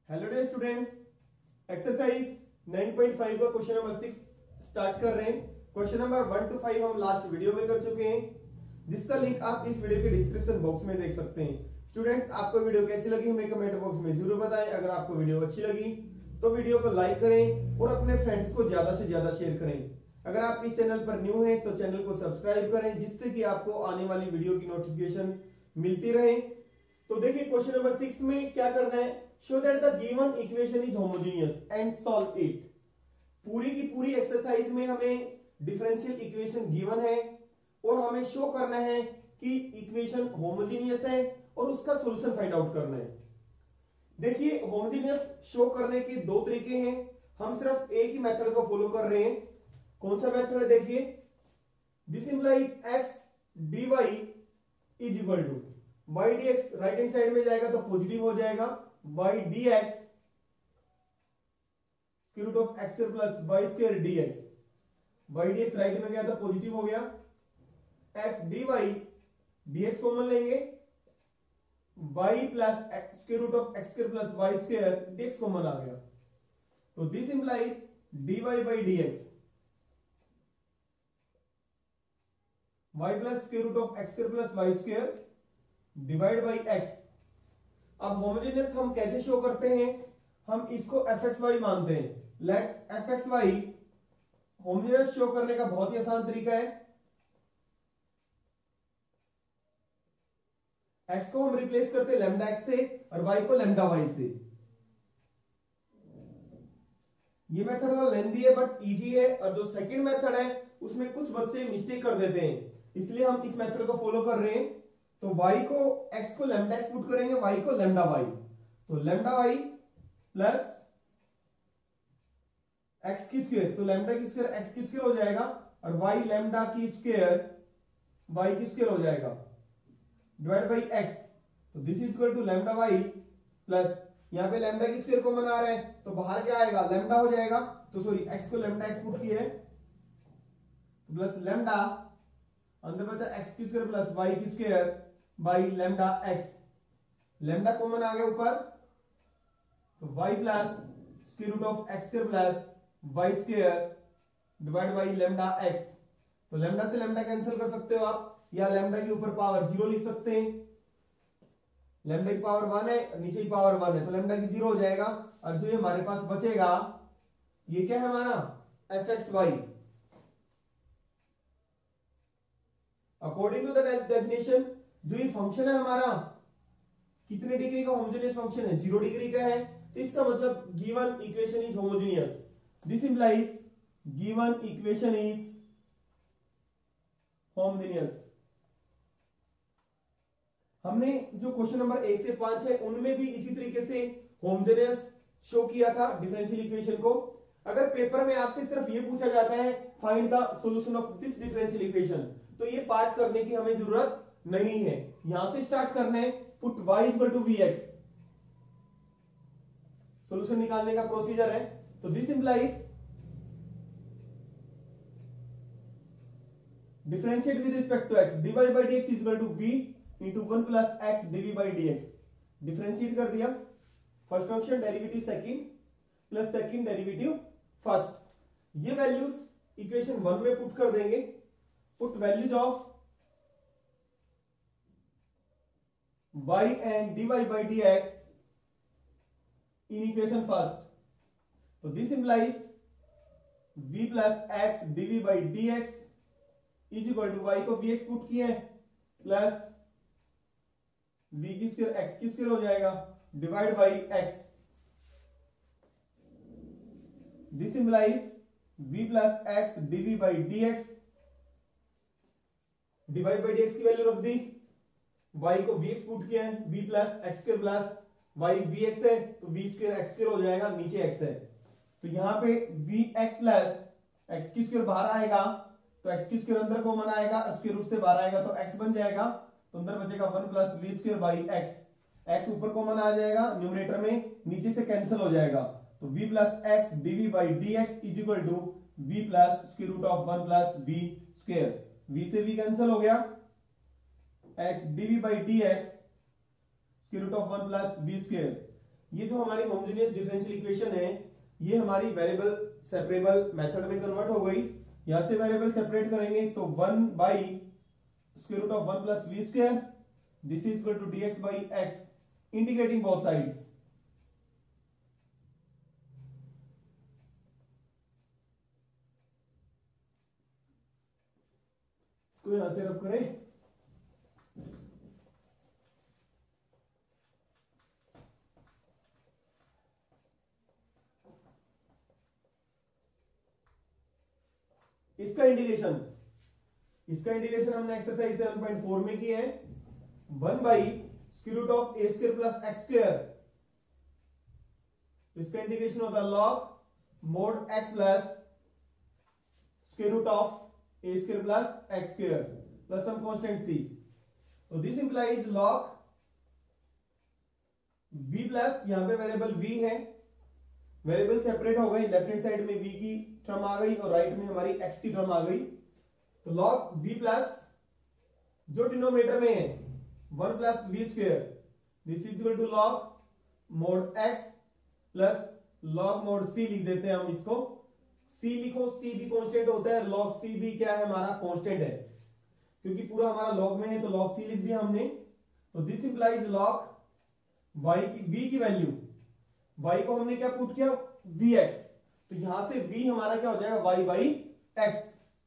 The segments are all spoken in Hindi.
हेलो डे स्टूडेंट्स, एक्सरसाइज 9.5 का क्वेश्चन नंबर 6 स्टार्ट कर रहे हैं। क्वेश्चन नंबर 1 to 5 हम लास्ट वीडियो में कर चुके हैं, जिसका लिंक आप इस वीडियो के डिस्क्रिप्शन बॉक्स में देख सकते हैं। स्टूडेंट्स, आपको वीडियो कैसी लगी हमें कमेंट बॉक्स में जरूर बताएं। अगर आपको वीडियो अच्छी लगी तो वीडियो को लाइक करें और अपने फ्रेंड्स को ज्यादा से ज्यादा शेयर करें। अगर आप इस चैनल पर न्यू हैं तो चैनल को सब्सक्राइब करें, जिससे कि आपको आने वाली वीडियो की नोटिफिकेशन मिलती रहे। तो देखिए क्वेश्चन नंबर 6 में क्या करना है, show that the given equation is homogeneous and solve it. पूरी की पूरी एक्सरसाइज में हमें डिफरेंशियल इक्वेशन गिवन है और हमें शो करना है कि इक्वेशन होमोजेनियस है और उसका सॉल्यूशन फाइंड आउट करना है। देखिए होमोजेनियस शो करने के दो तरीके हैं, हम सिर्फ एक ही मेथड को फॉलो कर रहे हैं। कौन सा मेथड है, देखिए this implies x dy is equal to y dx, right hand side में जाएगा तो पॉजिटिव हो जाएगा, y dx square root of x square plus y square dx, y dx right में गया तो पॉजिटिव हो गया, x dy dx कॉमन लेंगे, y plus square root of x square plus y square dx common आ गया। तो this implies dy by dx y plus square root of x square plus y square divide by x। अब होमोजेनियस हम कैसे शो करते हैं, हम इसको fxy मानते हैं। लेट fxy होमोजेनियस शो करने का बहुत ही आसान तरीका है। x को हम रिप्लेस करते हैं लैम्डा x से और y को लैम्डा y से। ये मेथड थोड़ा लेंथी है बट इजी है, और जो सेकंड मेथड है उसमें कुछ बच्चे मिस्टेक कर देते हैं, इसलिए हम इस मेथड को फॉलो कर रहे हैं। तो y को x को लैम्डा x पुट करेंगे, y को लैम्डा y, तो लैम्डा y प्लस x की स्क्वायर, तो लैम्डा की स्क्वायर x की स्क्वायर हो जाएगा और y लैम्डा की स्क्वायर y की स्क्वायर हो जाएगा डिवाइड बाई x। तो this is equal to lambda y plus यहां पे लैम्डा की स्क्वायर कॉमन आ रहा है तो बाहर क्या आएगा, लैम्डा हो जाएगा। तो सॉरी x को लैम्डा x पुट किए तो प्लस लैम्डा, अंदर बचा x की स्क्वायर प्लस y की square by lambda x, lambda common आ गया ऊपर तो y plus square root of x square plus y square divide by lambda x। तो लैम्डा से लैम्डा कैंसिल कर सकते हो आप, या लैम्डा के ऊपर पावर 0 लिख सकते हैं। लैम्डा की पावर 1 है, नीचे की पावर 1 है, तो लैम्डा की 0 हो जाएगा। और जो ये हमारे पास बचेगा ये क्या है हमारा fxy। According to the definition जो ये फंक्शन है हमारा कितने डिग्री का होमोजेनियस फंक्शन है, 0 डिग्री का है। तो इसका मतलब given equation is homogeneous. This implies given equation is homogeneous. हमने जो क्वेश्चन नंबर 1 से 5 है उनमें भी इसी तरीके से होमोजेनियस शो किया था डिफरेंशियल इक्वेशन को। अगर पेपर में आपसे सिर्फ ये पूछा जाता है find the solution of this differential equation, तो ये पार्ट करने की हमें जरूरत नहीं है। यहां से स्टार्ट करना है, put y equal to vx, solution निकालने का प्रोसीजर है। तो this implies differentiate with respect to x, dy by dx is equal to v into 1 plus x dv by dx। Differentiate कर दिया, first function derivative second plus second derivative first. ये वैल्यूज इक्वेशन 1 में पुट कर देंगे, put values of y and dy by dx in equation first। तो this implies v plus x dv by dx is equal to y को vx पुट किए हैं प्लस v की स्क्वायर x की स्क्वायर हो जाएगा divide by x। This implies v plus x dv by dx, divide by dx की वैल्यू रख दी, y को vx पुट किया है, v plus x square plus y vx है तो v स्क्वायर x स्क्वायर हो जाएगा, नीचे x है तो यहां पे vx प्लस x की स्क्वायर बाहर आएगा तो x की स्क्वायर अंदर कॉमन आएगा, स्क्वायर रूट से बाहर आएगा तो x बन जाएगा, तो अंदर बचेगा 1 plus v square by x। x ऊपर कॉमन आ जाएगा न्यूमरेटर में, नीचे से कैंसिल हो जाएगा तो v plus x dv by dx is equal to v plus square root of 1 plus v square, v से v कैंसिल हो गया, x dv by dx square root of 1 plus v square. ये जो हमारी होमोजेनियस डिफरेंशियल इक्वेशन है ये हमारी वेरिएबल सेपरेबल मेथड में कन्वर्ट हो गई। यहां से वेरिएबल सेपरेट करेंगे तो 1 by square root of 1 plus we square this is equal to dx by x integrating both sides. इसको यहां से रब करें, इसका इंटीग्रेशन हमने एक्सरसाइज 7.4 में किया है। 1 by square root of a square plus x square, तो इसका इंटीग्रेशन होता है log mod x plus square root of a square plus x square plus some constant c. तो this implies log v plus, यहां पे वेरिएबल v है, वेरिएबल सेपरेट हो गई, लेफ्ट हैंड साइड में v की टर्म आ गई और राइट में हमारी x की टर्म आ गई। तो log v प्लस जो डिनोमिनेटर में है 1 plus we square this is equal to log mod x plus log mod c लिख देते हैं हम इसको। c लिखो, c भी कांस्टेंट होता है, log c भी क्या है हमारा कांस्टेंट है, क्योंकि पूरा हमारा log में है तो log c लिख दिया हमने। तो दिस इंप्लाइज log y की v की वैल्यू, y को हमने क्या पुट किया vx, तो यहां से v हमारा क्या हो जाएगा y by x।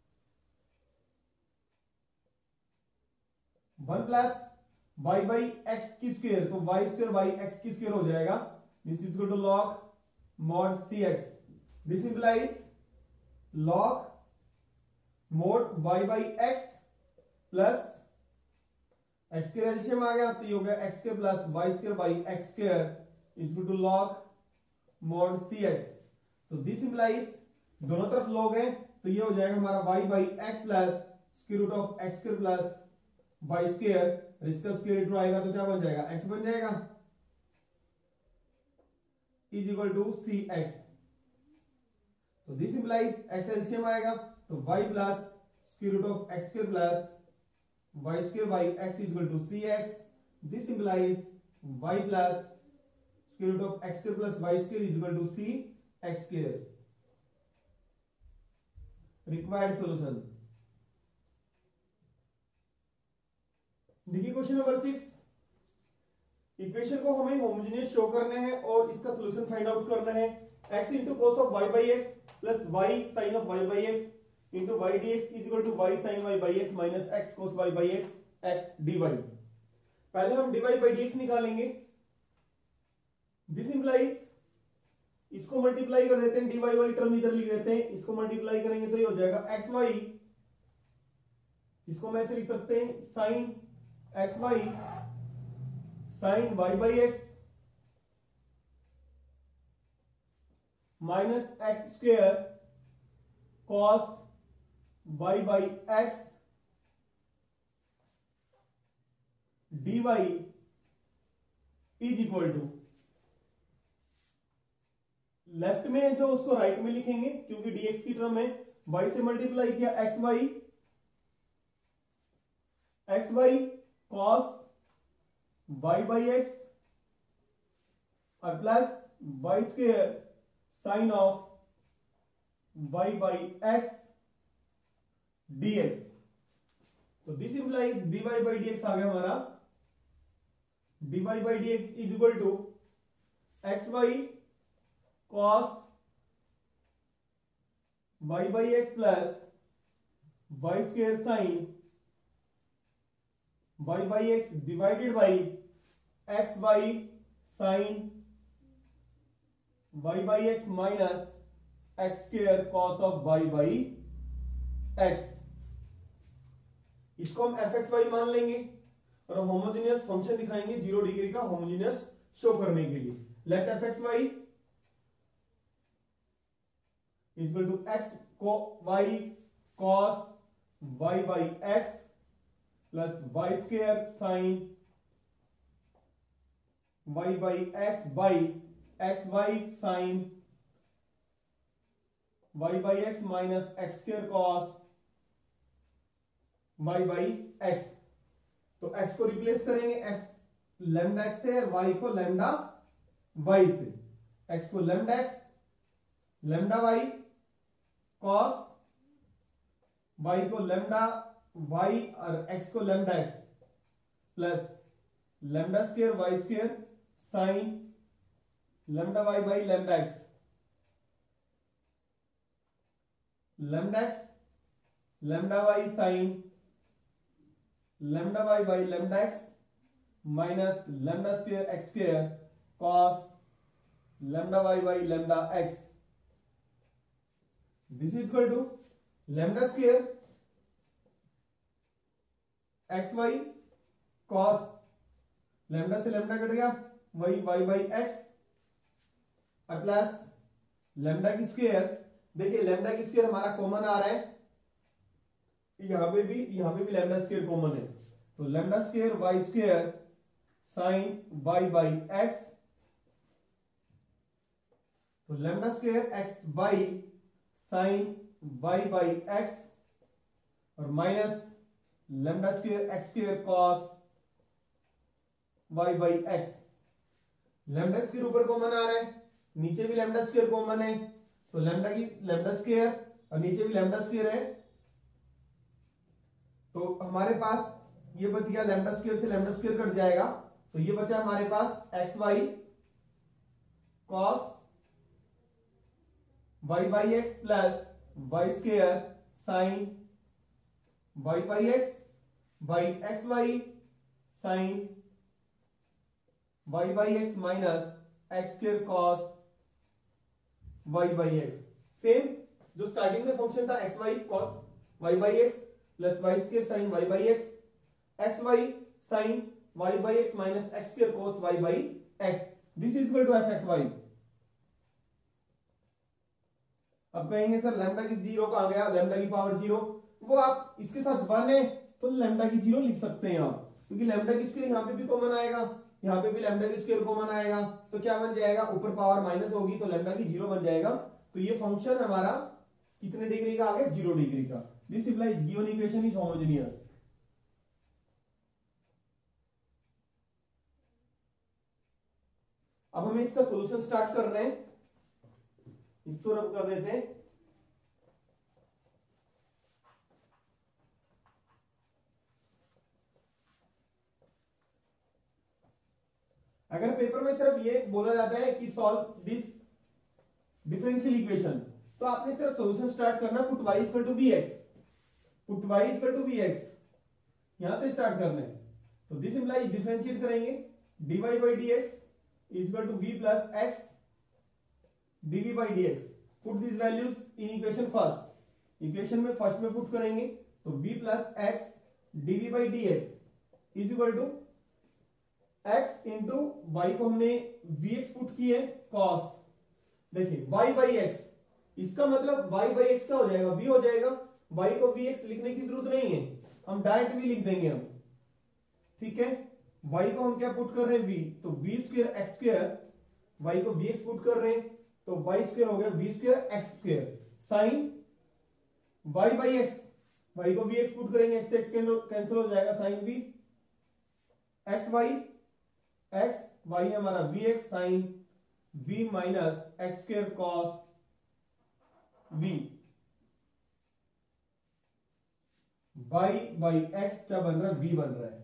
1 plus y by x की स्क्वायर, तो y स्क्वायर बाई x की स्क्वायर हो जाएगा। This is equal to log mod cx। This implies log mod y by x plus x square LCM आ गया तो ये हो गया x square plus y square by x square is equal to log mod cx। तो दिस इंप्लाइज दोनों तरफ log है तो ये हो जाएगा हमारा y by x plus square root of x square plus y square, इसका स्क्वायर रूट आएगा तो क्या बन जाएगा x बन जाएगा इज इक्वल टू cx। तो दिस इंप्लाइज x एलसीएम आएगा तो y plus square root of x square plus y square by x is equal to cx। This implies y plus square root of x square plus y square is equal to cx square. Required solution देखिए क्वेश्चन नंबर 6। इक्वेशन को हमें होमोजेनियस शो करना है और इसका सॉल्यूशन फाइंड आउट करना है। x into cos of y by x plus y sin of y by x into y dx is equal to y sin y by x minus x cos y by x x dy। पहले हम dy by dx निकालेंगे। दिस इंप्लाइज इसको मल्टीप्लाई कर देते हैं, dy वाली टर्म इधर लिख देते हैं, इसको मल्टीप्लाई करेंगे तो ये हो जाएगा xy, इसको मैं ऐसे लिख सकते हैं sin xy sin y by x minus x square cos y by x dy is equal to, left में जो उसको राइट में लिखेंगे क्योंकि dx की टर्म है, y से मल्टीप्लाई किया xy cos y by x और plus y square sine of y by x dx। तो this implies dy by dx आ गया हमारा, dy by dx is equal to xy cos y by x plus y square sine y by x divided by xy sine y by x minus x square cos of y by x। इसको हम fxy मान लेंगे और होमोजेनियस फंक्शन दिखाएंगे 0 डिग्री का होमोजेनियस शो करने के लिए। Let fxy is equal to x को y cos y by x plus y square sine y by x by xy sine y by x minus x square cos y by x। तो x को रिप्लेस करेंगे f लैम्डा x से, y को लैम्डा वाई से, एक्स को lambda x lambda y cos y को लेमडा वाई और एक्स को lambda x plus lambda square y square sine lambda y by lambda x lambda x lambda y sine lambda y by lambda x minus lambda square x square cos lambda y by lambda x. This is equal to lambda square x y cos lambda से लेमडा कट गया वही y by x plus lambda की स्क्वायर. देखिए लेमडा की स्क्वायर हमारा कॉमन आ रहा है, यहां पे भी लेमडा स्क्वायर कॉमन है, तो lambda square y square sine y by x, तो lambda square x y sine y by x और minus lambda square x square cos y by x. Lambda square ऊपर कॉमन आ रहा है, नीचे भी लेमडा स्क्वायर कॉमन है, तो लेमडा स्क्वायर और नीचे भी लेमडा स्क्वायर है, तो हमारे पास ये बच गया लेमडा स्क्वायर से लेमडा स्क्वायर कट जाएगा, तो ये बचा हमारे पास x y cos y by x plus y square sine y by x by x y sine y by x minus x square cos y by x. Same जो स्टार्टिंग में फंक्शन था x y cos y by x plus y square sine y by x x y sine y by x minus x square cos y by x. This is equal to f x y. अब कहेंगे सर लैम्डा की जीरो कहां गया, लैम्डा की पावर जीरो, वो आप इसके साथ 1 है तो लैम्डा की जीरो लिख सकते हैं आप, क्योंकि लैम्डा की स्क्वायर यहां पे भी कॉमन आएगा, यहां पे भी लैम्डा की स्क्वायर कॉमन आएगा, तो क्या बन जाएगा ऊपर पावर माइनस होगी तो लैम्डा की जीरो बन जाएगा. तो ये फंक्शन हमारा कितने डिग्री का आ गया, 0 डिग्री का. This implies given equation is homogeneous. अब हमें इसका सॉल्यूशन स्टार्ट कर रहे हैं, इसको रब कर देते हैं. अगर पेपर में सिर्फ ये बोला जाता है कि सॉल्व दिस डिफरेंशियल इक्वेशन, तो आपने सिर्फ सॉल्यूशन स्टार्ट करना, put y equal to vx, put y equal to vx, यहां से स्टार्ट करना है. तो दिस इंप्लाइज डिफरेंशिएट करेंगे dy by dx is equal to v plus x dv by dx. Put this values in equation first, equation में फर्स्ट में पुट करेंगे, तो v plus x dv by dx is equal to x into y को हमने vx पुट किए cos, देखिए y बाई x, इसका मतलब y बाई x क्या हो जाएगा, v हो जाएगा. y को vx लिखने की जरूरत नहीं है, हम डायरेक्ट v लिख देंगे हम, ठीक है. y को हम क्या पुट कर रहे हैं v, तो v square x square, y को vx पुट कर रहे हैं तो y स्क्वायर हो गया v square x square sine y by x, y को vx पुट करेंगे x से x कैंसिल हो जाएगा sine v x y x y है हमारा vx sine v minus x square cos v. y by x क्या बन रहा है, v बन रहा है.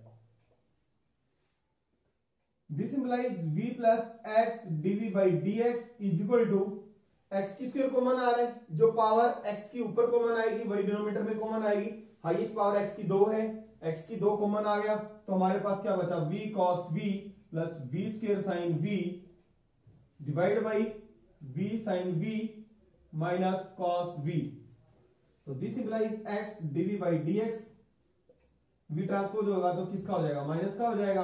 This implies v plus x dv by dx is equal to x की स्क्वायर कॉमन आ रहा है, जो पावर x की ऊपर कॉमन आएगी वही डिनोमिनेटर में कॉमन आएगी. हाईएस्ट पावर x की 2 है, x की 2 कॉमन आ गया, तो हमारे पास क्या बचा v cos v plus v square sine v divide by v sine v minus cos v. तो this implies x dv by dx, v transpose होगा तो किसका हो जाएगा, माइनस का हो जाएगा,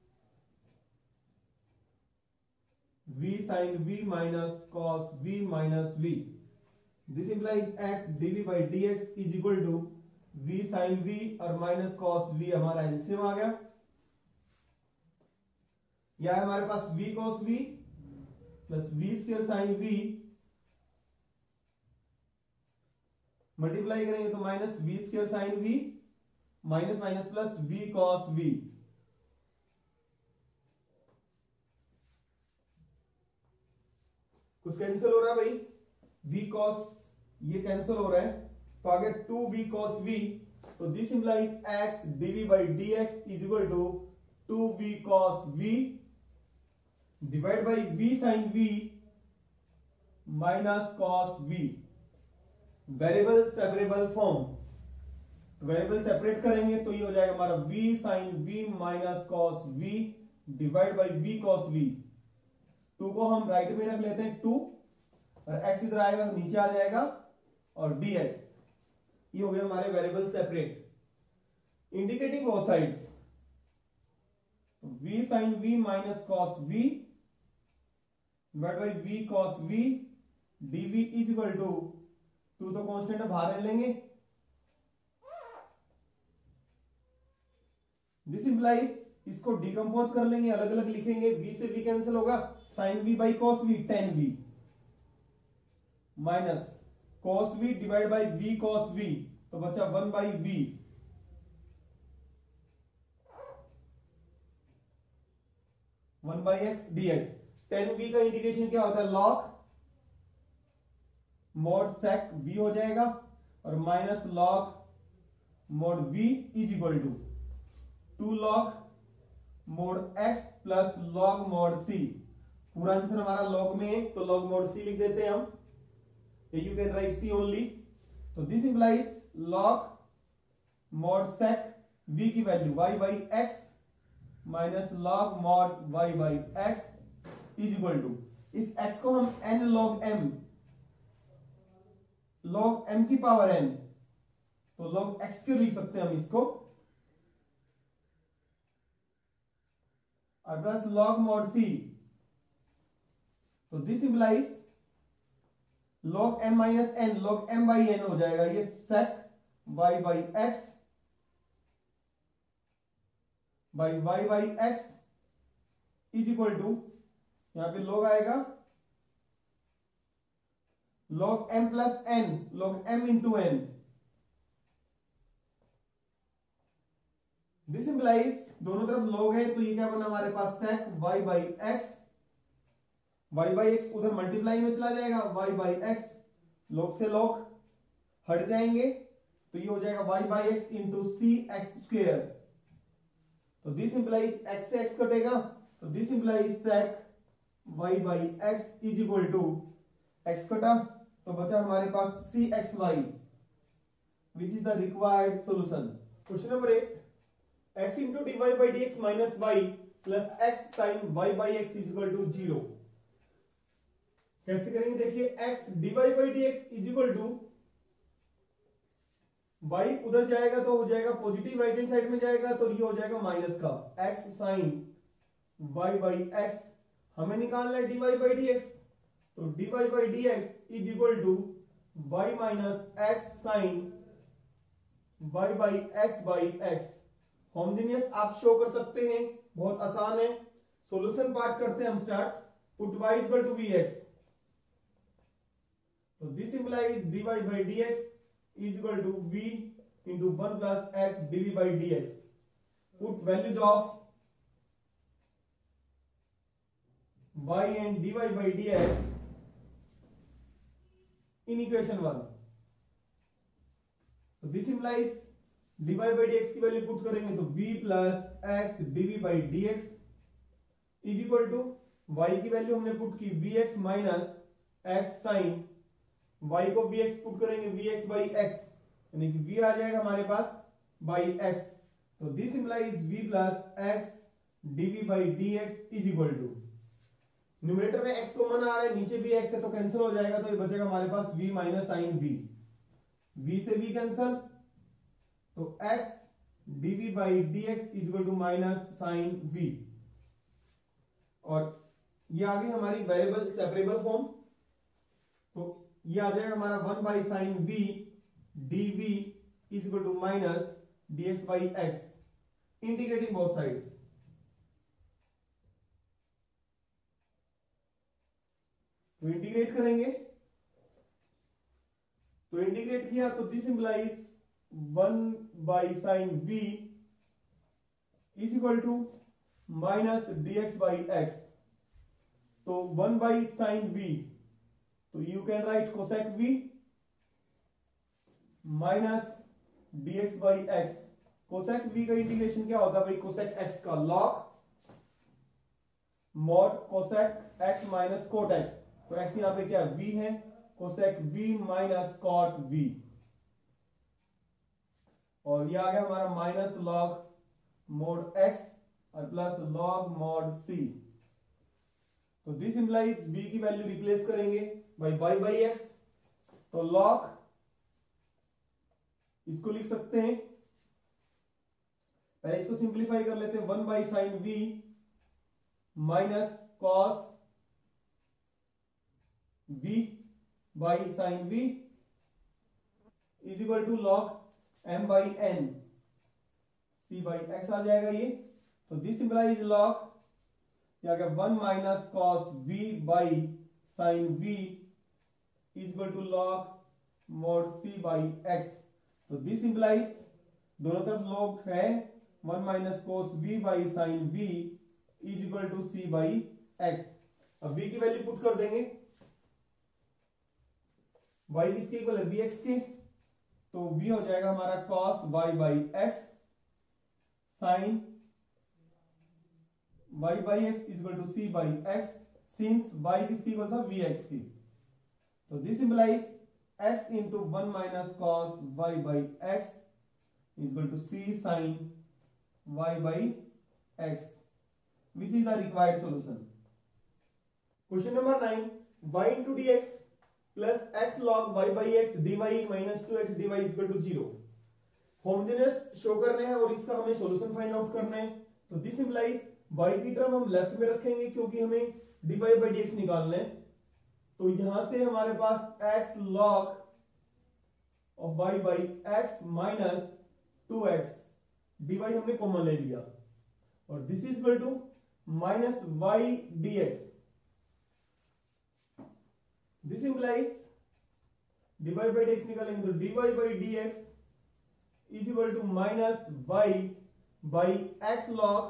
v sine v minus cos v minus v. This implies x dv by dx is equal to v sine v और माइनस cos v, हमारा एलसीएम आ गया. या है हमारे पास v cos v plus v square sine v multiply करेंगे तो minus v square sine v minus minus plus v cos v. कुछ कैंसिल हो रहा है भाई, v cos ये कैंसिल हो रहा है, तो आगे 2v cos v, तो this implies x dv by dx is equal to 2v cos v divide by v sin v minus cos v, variable separable form. Variable separate करेंगे तो ये हो जाएगा हमारा v sin v minus cos v divide by v cos v। 2 को हम राइट में रख लेते हैं 2, और x इधर आएगा तो नीचे आ जाएगा, और dx ये हो गया हमारे variable separate. Indicating both sides, v sin v minus cos v divide by v cos v dv is equal to 2 तो कांस्टेंट है बाहर ले लेंगे, दिस इंप्लाइज इसको डिकम्पोज कर लेंगे, अलग अलग लिखेंगे, v से v कैंसिल होगा, sin v by cos v tan v minus cos v divide by v cos v, तो बचा 1 by v, one by x dx। tan v का इंडिकेशन क्या होता है, log mod sec v हो जाएगा, और minus log mod v is equal to 2 log mod x plus log mod c। पूरा आंसर हमारा log में है तो log mod c लिख देते हैं हम, you can write c only. तो this implies log mod sec v की value y by x minus log mod y by x is equal to, इस x को हम n log m की पावर n, तो log x क्यों लिख सकते हैं हम इसको, और प्लस log mod c, तो this implies log m minus n log m by n हो जाएगा, ये sec y by x by y by x is equal to, यहां पे log आएगा log m plus n log m into n, this implies दोनों तरफ log है तो ये क्या बना हमारे पास sec y by x, y by x उधर मल्टीप्लाई में चला जाएगा, y बाई एक्स log से log हट जाएंगे तो ये हो जाएगा y by x into c x square, तो दिस इंप्लाइज x से x कटेगा, तो this implies sec y by x is equal to, x कटा तो बचा हमारे पास c x y which is the required solution. Question number 8, x into d y by d x minus y plus x sine y by x is equal to 0। कैसे करेंगे, देखिए x d y by d x is equal to, y उधर जाएगा तो हो जाएगा पॉजिटिव, राइट हैंड साइड में जाएगा तो ये हो जाएगा माइनस का, x sine y by x हमें निकालना है dy बाई dx, तो dy by dx is equal to y minus x sine y by x by x। Homogeneous आप शो कर सकते हैं, बहुत आसान है। सॉल्यूशन पार्ट करते हैं हम start, put y equal to vx, तो this implies dy by dx is equal to v into 1 plus x dv by dx. Put values of y and dy by dx in equation 1. So this implies dy by dx की वैल्यू पुट करेंगे तो v plus x dv by dx is equal to y की वैल्यू हमने पुट की vx minus x sin, y को vx पुट करेंगे vx by x, यानी कि v आ जाएगा हमारे पास by x, तो this implies v plus x dv by dx is equal to, numerator में x कॉमन आ रहा है, नीचे भी x है तो कैंसिल हो जाएगा, तो ये बचेगा हमारे पास v minus sine v, v से v कैंसिल, तो x dv by dx is equal to minus sine v, और ये आ गई हमारी वेरिएबल सेपरेबल फॉर्म, तो ये आ जाएगा हमारा 1 by sine v dv is equal to minus dx by x, integrating both sides, तो इंटीग्रेट करेंगे, तो इंटीग्रेट किया तो this implies 1 by sine v is equal to minus dx by x, तो 1 बाई साइन v तो you can write cosec v minus dx by x. Cosec v का इंटीग्रेशन क्या होता है भाई, कोसेक x का log mod cosec x minus coat x। तो x यहां पे क्या v है, cosec v minus cot v, और ये आ गया हमारा माइनस लॉग मोड x और प्लस लॉग मोड c। तो दिस इंप्लाइज v की वैल्यू रिप्लेस करेंगे बाई y बाई एक्स, तो लॉग इसको लिख सकते हैं, पहले इसको सिंप्लीफाई कर लेते हैं, 1 by sine v minus cos v by sine v is equal to log m by n c by x आ जाएगा ये। तो दिस इंप्लाइज लॉग क्या गया 1 minus cos v by sine v is equal to log mod c by x। तो दिस इंप्लाइज दोनों तरफ लॉग है 1 minus cos v by sine v is equal to c by x। अब v की वैल्यू पुट कर देंगे, y किसके इक्वल है vx के, तो v हो जाएगा हमारा cos y by x sine y by x is equal to c by x, since y किसकी इक्वल था vx की। तो this implies x into 1 minus cos y by x is equal to c sine y by x, which is the required solution. Question number 9, y into dx plus x log y by x dy minus 2x dy is equal to 0। Homogeneous show करने हैं और इसका हमें सॉल्यूशन फाइंड आउट करना है। तो दिस इंप्लाइज y की टर्म हम लेफ्ट में रखेंगे क्योंकि हमें dy by dx निकालना है। तो यहां से हमारे पास x log of y by x minus 2x dy हमने कॉमन ले लिया, और this is equal to minus y dx। This implies dy by dx निकालेंगे तो dy by dx is equal to minus y by x log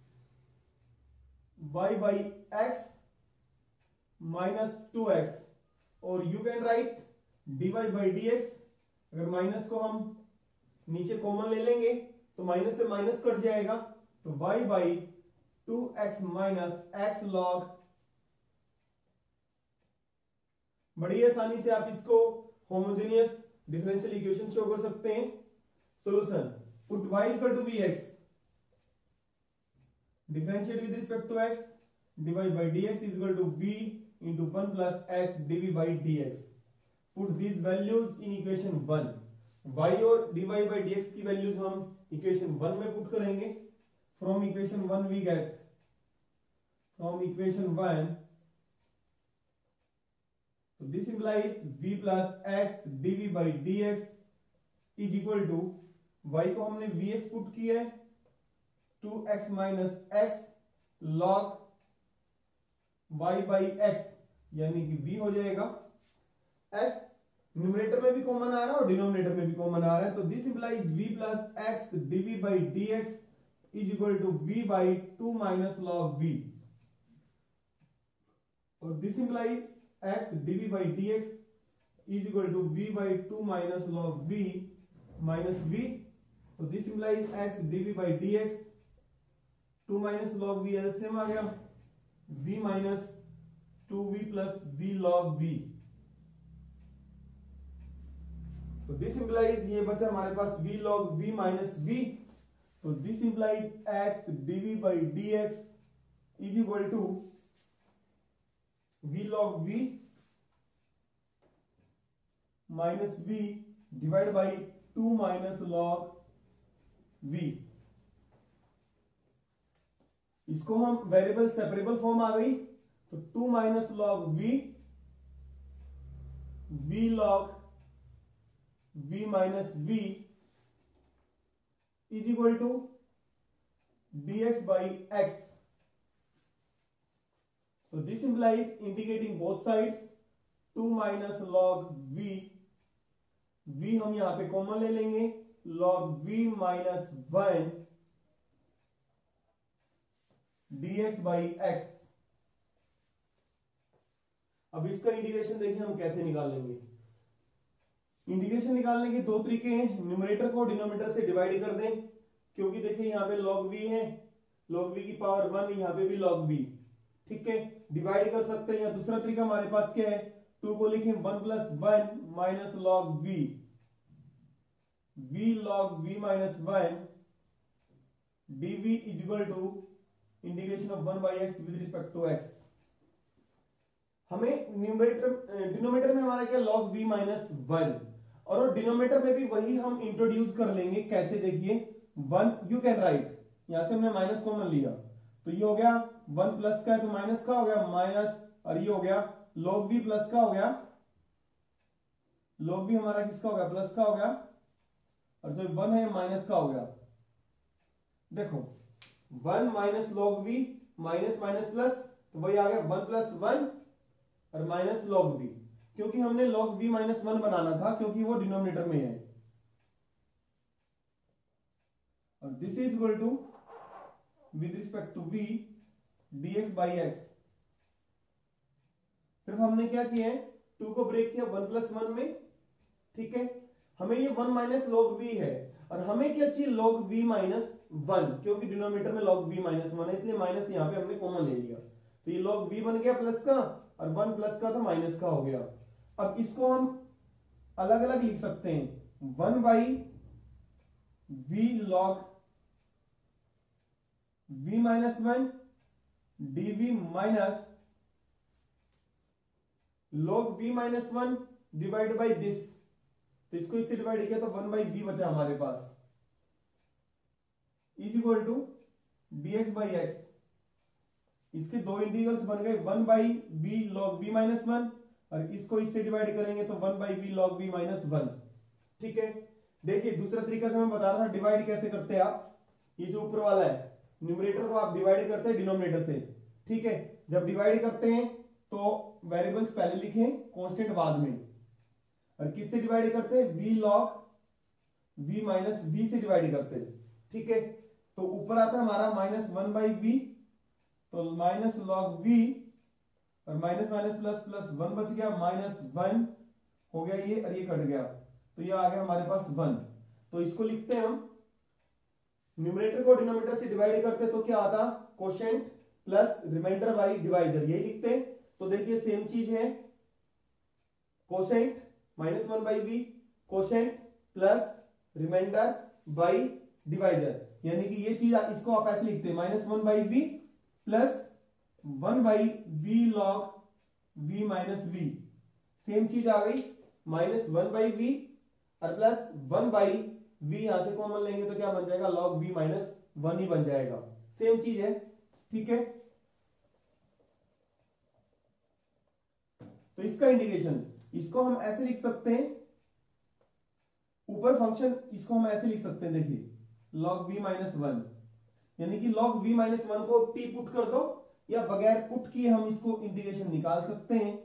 y by x minus 2x, और you can write dy by dx। अगर माइनस को हम नीचे कॉमन ले लेंगे तो माइनस से माइनस कट जाएगा, तो y by 2x minus x log। बड़ी आसानी से आप इसको होमोजेनियस डिफरेंशियल इक्वेशन शो कर सकते हैं। Solution, put y is equal to vx, differentiate with respect to x, dy by dx is equal to v into 1 plus x dv by dx। पुट these values in equation 1। y और dy by dx की वैल्यूज हम इक्वेशन 1 में पुट करेंगे। From equation 1 we get, from equation 1, तो this implies v plus x dv by dx is equal to, y को हमने vx पुट किया है, 2x minus x log y by x यानी कि v हो जाएगा। x न्यूमरेटर में भी कॉमन आ रहा है और डिनोमिनेटर में भी कॉमन आ रहा है, तो this implies v plus x dv by dx is equal to v by 2 minus log v, और this implies x dv by dx is equal to v by 2 minus log v minus v। तो this implies x dv by dx 2 minus log v LCM आ गया, v minus 2v plus v log v। तो दिस इंप्लाइज ये बचा हमारे पास v log v minus v। तो this implies x dv by dx is equal to v log v minus v divide by 2 minus log v। इसको हम वेरिएबल सेपरेबल फॉर्म आ गई, तो 2 minus log v, v log v minus v is equal to dx by x। तो this implies integrating both sides 2 minus log v, v हम यहां पे कॉमन ले लेंगे, log v minus 1 dx by x। अब इसका इंटीग्रेशन देखिए हम कैसे निकालेंगे। इंटीग्रेशन निकालने के दो तरीके हैं, न्यूमरेटर को डिनोमिनेटर से डिवाइड कर दें, क्योंकि देखिए यहाँ पे log v है, log v की पावर 1, यहाँ पे भी log v, ठीक है, डिवाइड कर सकते हैं। या दूसरा तरीका हमारे पास क्या है, 2 को लिखें 1 + 1 minus log v, v log v minus 1 dv is equal to integration of 1/x with respect to x। हमें न्यूमरेटर डिनोमिनेटर में हमारा क्या log v माइनस 1, और डिनोमिनेटर में भी वही हम इंट्रोड्यूस कर लेंगे। कैसे, देखिए 1 यू कैन राइट, यहां से हमने माइनस कॉमन लिया तो ये हो गया 1 प्लस का है तो माइनस का हो गया माइनस, और ये हो गया log v प्लस का हो गया, log v हमारा किसका हो गया, प्लस का हो गया, और जो 1 है माइनस का हो गया। देखो 1 minus log v minus minus plus, तो वही आ गया 1 + 1 और माइनस log v, क्योंकि हमने log v माइनस 1 बनाना था क्योंकि वो डिनोमिनेटर में है। और this is equal to with respect to v dx/x। सिर्फ हमने क्या किया है, 2 को ब्रेक किया 1 + 1 में, ठीक है। हमें ये 1 माइनस log v है, और हमें क्या चाहिए log v माइनस 1, क्योंकि डिनोमिनेटर में log v माइनस 1 है, इसलिए माइनस यहाँ पे हमने कॉमन ले लिया, तो ये log v बन गया प्लस का, और 1 प्लस का तो माइनस का हो गया। अब इसको हम अलग अलग लिख सकते हैं, 1/v log v minus 1 dv minus log v minus 1 divide by this, तो इसको इससे डिवाइड किया तो 1/v बचा हमारे पास, इज इक्वल टू dx/x। इसके दो इंटीग्रल्स बन गए, 1/v log v माइनस 1, और इसको इससे डिवाइड करेंगे तो 1/v log v माइनस 1, ठीक है। देखिए दूसरा तरीका से मैं बता रहा था डिवाइड कैसे करते हैं आप, ये जो ऊपर वाला है न्यूमरेटर को आप डिवाइड करते हैं डिनोमिनेटर से, ठीक है। जब डिवाइड करते हैं तो वेरिएबल्स पहले लिखें, कांस्टेंट बाद में, और किससे डिवाइड करते हैं, v log v minus v से डिवाइड करते हैं, ठीक है। तो ऊपर आता है हमारा माइनस 1/v, तो माइनस log v, और माइनस माइनस प्लस प्लस 1 बच गया, माइनस 1 हो गया ये, और ये कट गया, तो ये आ गया हमारे पास 1। तो इसको लिखते हैं हम, न्यूमरेटर को डिनोमिनेटर से डिवाइड करते तो क्या आता, quotient plus remainder by divisor, यही लिखते हैं। तो देखिए सेम चीज है, quotient minus 1/v, quotient plus remainder by divisor, यानी कि ये चीज इसको आप ऐसे लिखते हैं, minus 1/v plus 1/v log v minus v। Same चीज आ गई, माइनस 1/v और प्लस 1/v, यहां से कॉमन लेंगे तो क्या बन जाएगा, log v माइनस 1 ही बन जाएगा, सेम चीज है, ठीक है। तो इसका इंटीग्रेशन, इसको हम ऐसे लिख सकते हैं, ऊपर फंक्शन इसको हम ऐसे लिख सकते हैं, देखिए log v माइनस 1, यानी कि log v माइनस 1 को t पुट कर दो, या बगैर पुट किए हम इसको इंटीग्रेशन निकाल सकते हैं।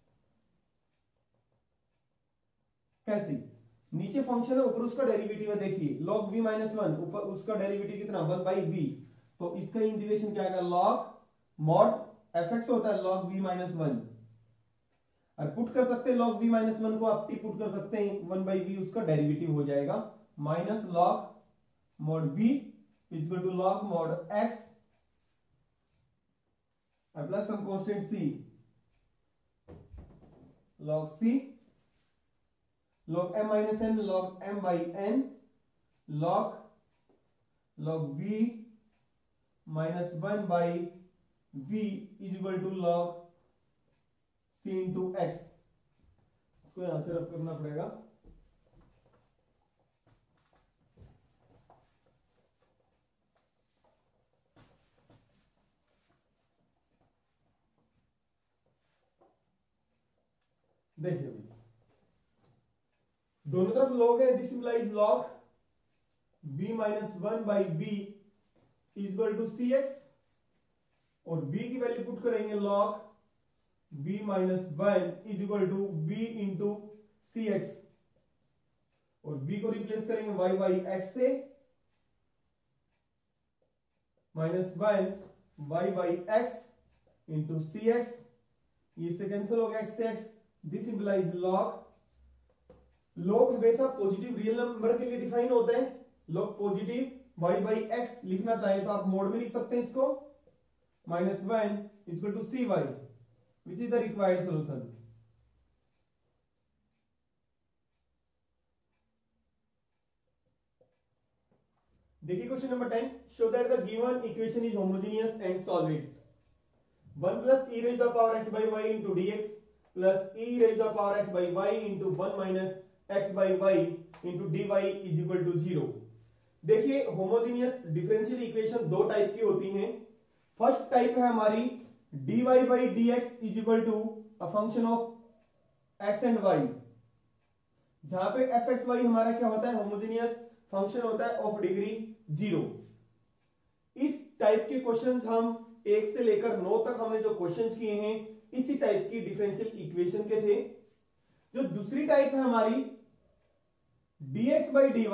कैसे, नीचे फंक्शन है, ऊपर उसका डेरिवेटिव है, देखिए log v माइनस 1, ऊपर उसका डेरिवेटिव कितना 1/v, तो इसका इंटीग्रेशन क्या आएगा, log mod fx होता है log v माइनस 1, और पुट कर सकते हैं log v माइनस 1 को आप टी पुट कर सकते हैं, 1/v उसका डेरिवेटिव हो जाएगा, minus log mod v equal to log mod x और plus some constant c, log c log m minus n log m by n log v minus 1/v is equal to log c into x। इसको यहां से रब करना पड़ेगा, देखिए दोनों तरफ log है, this implies log v minus 1/v is equal to cx, और v की वैल्यू पुट करेंगे log v minus 1 is equal to v into cx, और v को रिप्लेस करेंगे y बाई x से, minus 1 y by x into cx ये से कैंसिल हो गया x से x, दिस इंप्लाइज log हमेशा पॉजिटिव रियल नंबर के लिए डिफाइन होता है, log positive y by x लिखना चाहिए तो आप मोड में लिख सकते हैं इसको, -1 equal to cy which is the required solution. देखिए question number 10, show that the given equation is homogeneous and solve it. 1 plus e raised to the power x by y into dx plus e raised to the power x by y into 1 minus x by y into dy is equal to 0। देखिए होमोजेनियस डिफरेंशियल इक्वेशन दो टाइप की होती हैं। फर्स्ट टाइप है हमारी dy by dx is equal to a function of x and y, जहां पे fxy हमारा क्या होता है, होमोजेनियस फंक्शन होता है ऑफ डिग्री 0। इस टाइप के क्वेश्चंस हम 1 से लेकर 9 तक हमने जो क्वेश्चंस किए हैं इसी टाइप की डिफरेंशियल इक्वेशन के थे। जो दूसरी टाइप है हमारी dx by dy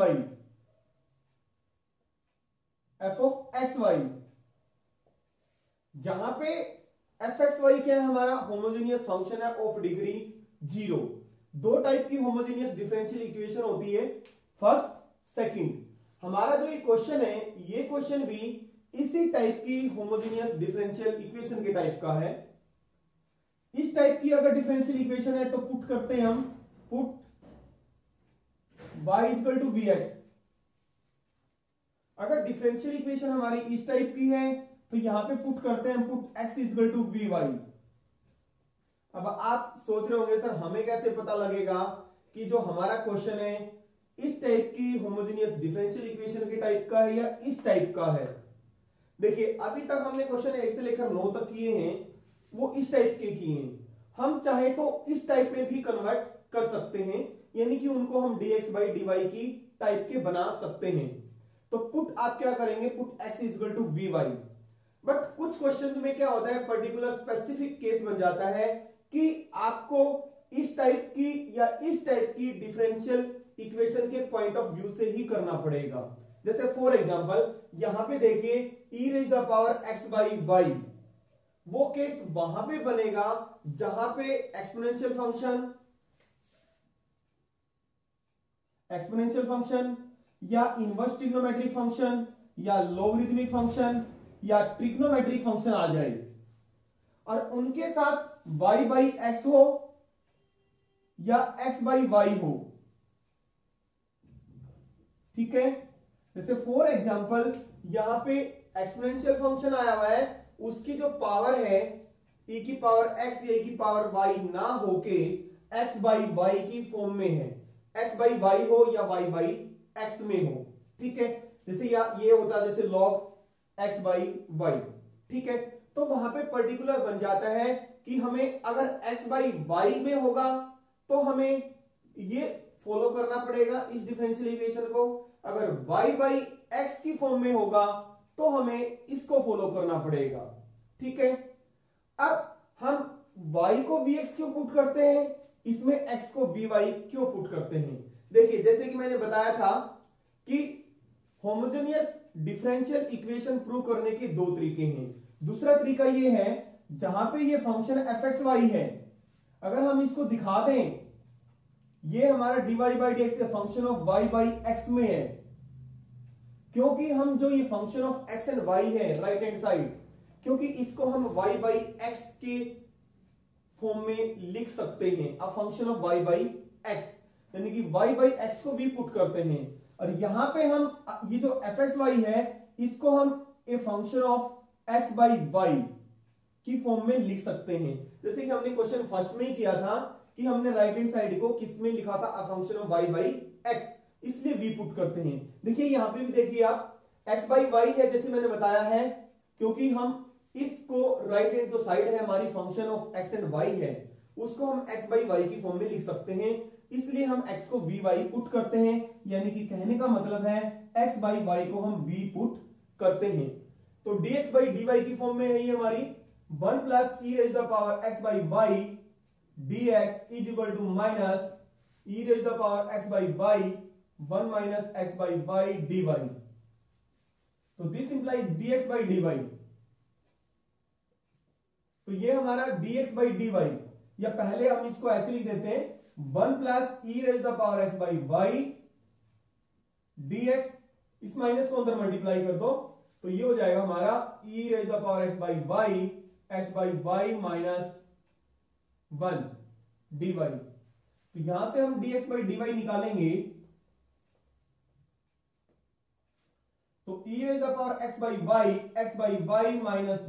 f of xy, जहां पे fxy क्या है, हमारा होमोजेनियस फंक्शन है ऑफ डिग्री 0। दो टाइप की होमोजेनियस डिफरेंशियल इक्वेशन होती है, फर्स्ट सेकंड। हमारा जो ये क्वेश्चन है, ये क्वेश्चन भी इसी टाइप की होमोजेनियस डिफरेंशियल इक्वेशन के टाइप का है। इस टाइप की अगर डिफरेंशियल इक्वेशन है तो पुट करते हैं हम, put y equal to vx। अगर डिफरेंशियल इक्वेशन हमारी इस टाइप की है तो यहां पे पुट करते हैं हम, put x equal to vy। अब आप सोच रहे होंगे सर हमें कैसे पता लगेगा कि जो हमारा क्वेश्चन है इस टाइप की होमोजेनियस डिफरेंशियल इक्वेशन के टाइप का है या इस टाइप का है। देखिए अभी तक हमने क्वेश्चन 1 से लेकर 9 तक किए हैं, वो इस टाइप के किए हैं। हम चाहे तो इस टाइप में भी कन्वर्ट कर सकते हैं, यानी कि उनको हम dx by dy की टाइप के बना सकते हैं। तो पुट आप क्या करेंगे, put x equal to vy। But कुछ क्वेश्चन में क्या होता है, पर्टिकुलर स्पेसिफिक केस बन जाता है कि आपको इस टाइप की या इस टाइप की डिफरेंशियल इक्वेशन के पॉइंट ऑफ व्यू से ही करना पड़ेगा। जैसे फॉर एग्जांपल यहां पे देखिए e raise the power x by y, वो केस वहां पे बनेगा जहां पे एक्सपोनेंशियल फंक्शन या इनवर्स ट्रिग्नोमेट्रिक फंक्शन या लॉगरिथमिक फंक्शन या ट्रिग्नोमेट्रिक फंक्शन आ जाए और उनके साथ y by x हो या x by y हो। ठीक है, जैसे फॉर एग्जांपल यहां पे एक्सपोनेंशियल फंक्शन आया हुआ है, उसकी जो पावर है e की पावर x या e की पावर y ना होके x by y की फॉर्म में है, x by y हो या y by x में हो। ठीक है, जैसे ये होता है जैसे log x by y। ठीक है, तो वहां पे पर्टिकुलर बन जाता है कि हमें अगर x by y में होगा तो हमें ये फॉलो करना पड़ेगा इस डिफरेंशियल इक्वेशन को, अगर y by x की फॉर्म में होगा तो हमें इसको फॉलो करना पड़ेगा। ठीक है, अब हम y को vx क्यों पुट करते हैं, इसमें x को vy क्यों पुट करते हैं। देखिए जैसे कि मैंने बताया था कि होमोजेनियस डिफरेंशियल इक्वेशन प्रूव करने के दो तरीके हैं। दूसरा तरीका ये है जहां पे ये फंक्शन fxy है, अगर हम इसको दिखा दें ये हमारा dy by dx का function of y by x में है, क्योंकि हम जो ये function of x and y है राइट हैंड साइड, क्योंकि इसको हम y by x के फॉर्म में लिख सकते हैं, a function of y by x, यानी कि y by x को भी पुट करते हैं और यहां पे हम ये जो fxy है इसको हम a function of x by y की फॉर्म में लिख सकते हैं। जैसे कि हमने क्वेश्चन फर्स्ट में ही किया था कि हमने राइट हैंड साइड को किस में लिखा था, a function of y by x, इसलिए v पुट करते हैं। देखिए यहां पे भी देखिए आप x by y है जैसे मैंने बताया है, क्योंकि हम इसको राइट हैंड जो साइड है हमारी function of x and y है उसको हम x by y की फॉर्म में लिख सकते हैं, इसलिए हम x को vy पुट करते हैं, यानी कि कहने का मतलब है x by y को हम v पुट करते हैं। तो dx by dy की फॉर्म में है ये हमारी 1 plus e raised the power x by y dx is equal to minus e raised the power x by y 1 minus x by y dy। तो this implies dx by dy तो ये हमारा dx बाई dy, या पहले हम इसको ऐसे लिख देते हैं 1 plus e raise the power x by y dx, इस माइनस को अंदर मल्टीप्लाई कर दो तो ये हो जाएगा हमारा e raise the power x by y x by y minus 1 dy। तो यहां से हम dx बाई dy निकालेंगे तो e raise the power x by y minus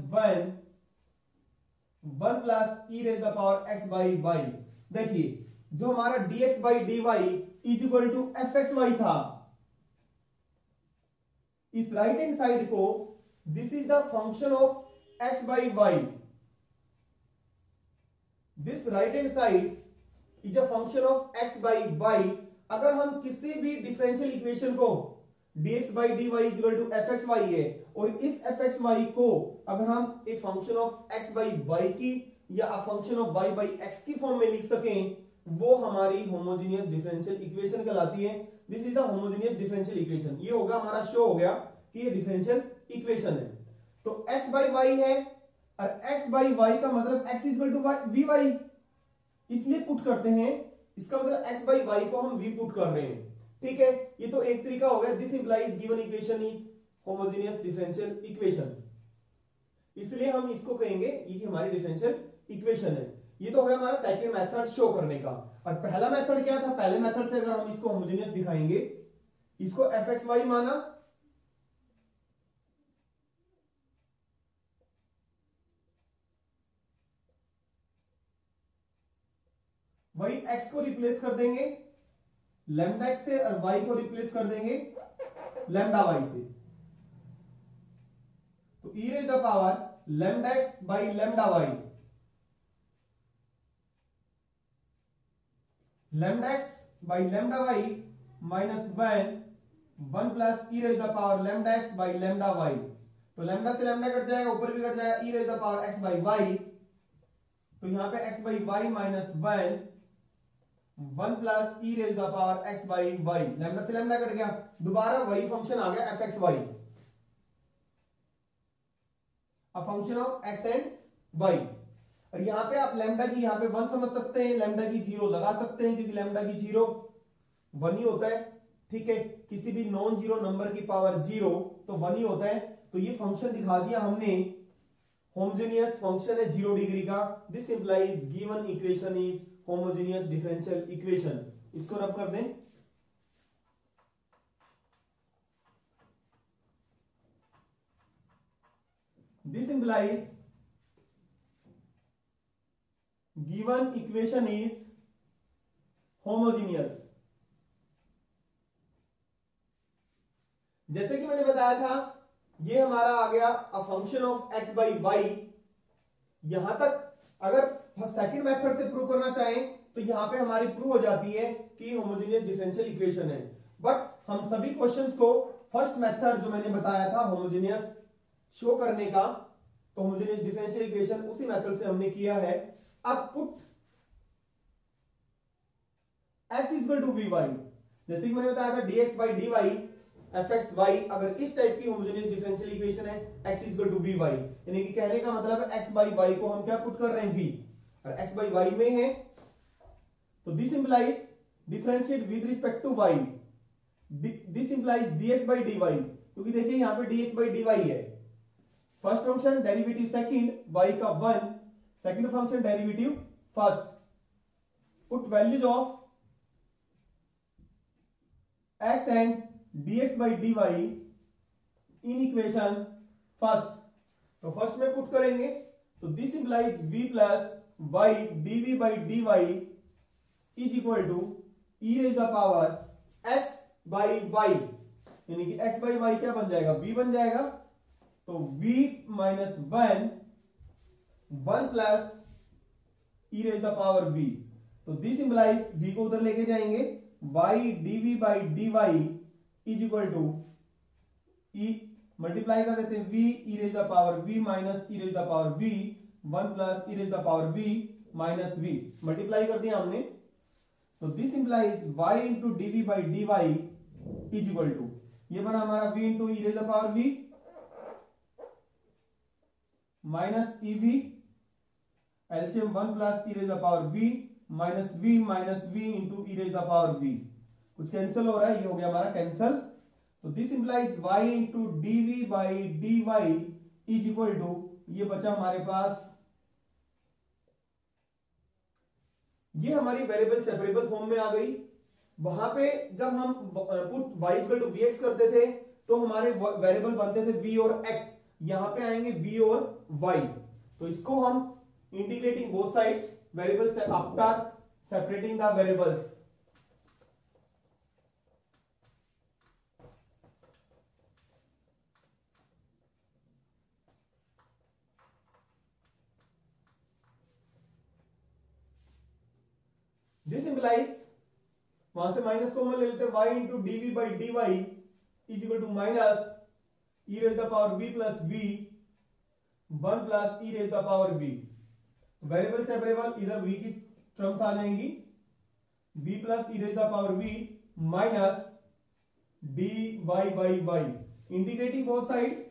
1 plus e raise the power x by y. देखिए जो हमारा dx by dy is equal to fxy था, इस राइट हैंड साइड को this is the function of x by y, this right hand side is a function of x by y. अगर हम किसी भी डिफरेंशियल इक्वेशन को dx by dy is equal to fxy है और इस fxy को अगर हम a function of x by y की या a function of y by x की फॉर्म में लिख सकें, वो हमारी होमोजेनियस डिफरेंशियल इक्वेशन कहलाती है। This is the homogeneous differential equation. ये होगा हमारा शो हो गया कि ये डिफरेंशियल इक्वेशन है। तो x बाई वाई है और x बाई वाई का मतलब x is equal to v y, इसलिए पुट करते हैं, इसका मतलब x बाई वाई को हम v पुट कर रहे हैं। ठीक है, ये तो एक तरीका हो गया। This implies given equation is homogeneous differential equation, इसलिए हम इसको कहेंगे ये हमारी डिफरेंशियल इक्वेशन है। ये तो हो गया हमारा सेकंड मेथड शो करने का। और पहला मेथड क्या था? पहले मेथड से अगर हम इसको होमोजेनियस दिखाएंगे, इसको fxy माना, वही x को रिप्लेस कर देंगे लैम्डा x से और y को रिप्लेस कर देंगे लैम्डा y से। तो e raise the power lambda x by lambda y, lambda x by lambda y minus 1 plus e raise the power lambda x by lambda y। तो लैम्डा से लैम्डा कट जाएगा, ऊपर भी कट जाएगा, e raise the power x by y। तो यहां पे x by y minus 1 plus e raise the power x by y. Lambda से लैम्डा कट गया, दोबारा वही फंक्शन आ गया fxy, a function of x and y। और यहां पे आप लैम्डा की यहां पे 1 समझ सकते हैं, लैम्डा की 0 लगा सकते हैं, क्योंकि लैम्डा की 0 1 ही होता है। ठीक है, किसी भी नॉन जीरो नंबर की पावर 0 तो 1 ही होता है। तो ये फंक्शन दिखा दिया हमने, होमोजेनियस फंक्शन है 0 डिग्री का। This implies given equation is homogeneous differential equation. इसको रब कर दें, this implies given equation is homogeneous. जैसे कि मैंने बताया था, ये हमारा आ गया a function of x by y. यहां तक अगर सेकंड मेथड से प्रूव करना चाहें तो यहां पे हमारी प्रूव हो जाती है कि होमोजेनियस डिफरेंशियल इक्वेशन है। बट हम सभी क्वेश्चंस को फर्स्ट मेथड जो मैंने बताया था होमोजेनियस शो करने का, तो होमोजेनियस डिफरेंशियल इक्वेशन उसी मेथड से हमने किया है। अब put x is equal to v y, जैसे कि मैंने बताया था dx बाई dy fxy, अगर इस टाइप की होमोजेनियस डिफरेंशियल इक्वेशन है x is equal to v y, यानी कि कहने का मतलब है x बाई वाई को हम क्या पुट कर रहे हैं v, और x बाई वाई में है तो this implies differentiate with respect to y, this implies dx by dy, क्योंकि देखिए यहां पे dx बाई dy है, first function derivative second y का 1, second function derivative first. Put values of x and dx by dy in equation first. तो फर्स्ट में पुट करेंगे तो this implies v plus y dv by dy is equal to e raise the power s by y, यानी कि x by y क्या बन जाएगा, v बन जाएगा। तो v minus 1 plus e raise the power v। तो दिस इंप्लाइज v को उधर लेके जाएंगे, y dv by dy is equal to e multiply कर देते हैं v e raise the power v minus e raise the power v 1 plus e raise the power v minus v, multiply कर दिया हमने। तो this implies y into dv by dy is equal to, ये बना हमारा v into e raise the power v minus ev LCM 1 plus e raise the power v minus v into e raise the power v. कुछ कैंसिल हो रहा है, ये हो गया हमारा कैंसिल। तो this implies y into d v by d y is equal to, ये बचा हमारे पास, ये हमारी वेरिएबल सेपरेबल फॉर्म में आ गई। वहां पे जब हम put y equal to v x करते थे तो हमारे वेरिएबल बनते थे v और x, यहां पे आएंगे v और y। तो इसको हम इंटीग्रेटिंग बोथ साइड्स वेरिएबल से after separating the variables, this implies, वहां से माइनस कॉमन ले लेते हैं, y into d v by d y is equal to minus e raise the power v plus v 1 plus e raise the power v। Variable separable, इधर v की टर्म्स आ जाएंगी, v plus e raise the power v minus d y by y, integrating both sides,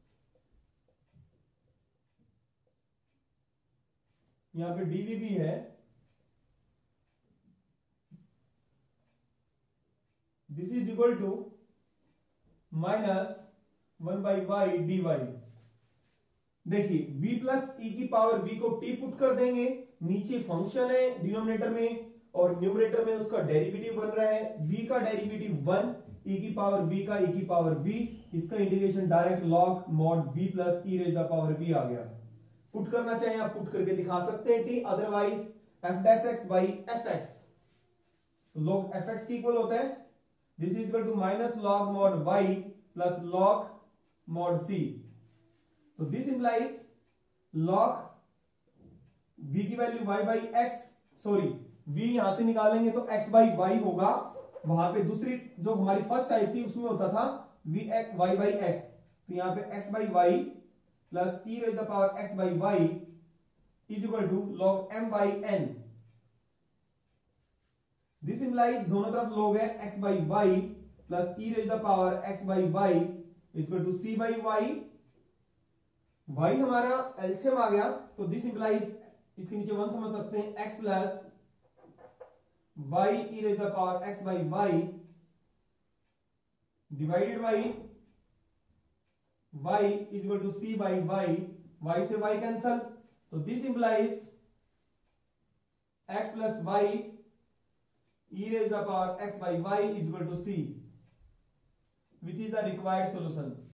यहां पे dv भी है, this is equal to minus 1 by y d y. देखिए v प्लस ई की पावर v को t पुट कर देंगे, नीचे फंक्शन है डिनोमिनेटर में और न्यूमरेटर में उसका डेरिवेटिव बन रहा है, v का डेरिवेटिव 1, e की पावर v का e की पावर v, इसका integration direct log mod v plus e raise the power v आ गया। पुट करना चाहे आप पुट करके दिखा सकते हैं t, otherwise f dash x by fx, log fx की इक्वल होता है, this is equal to minus log mod y plus log mod c। तो दिस इंप्लाइज log v की value y by x, sorry v यहां से निकालेंगे तो x बाई y होगा, वहां पे दूसरी जो हमारी फर्स्ट टाइप थी उसमें होता था v x y by x, तो यहां पे x by y plus e raise the power x by y is equal to log m by n। This implies दोनों तरफ log है x by y plus e raise the power x by y is equal to c by y। y हमारा एलसीएम आ गया, तो दिस इंप्लाइज, इसके नीचे 1 समझ सकते हैं, x plus y e raise the power x by y divided by y is equal to c by y से y कैंसल, तो this implies x plus y e raised the power x by y is equal to c, which is the required solution।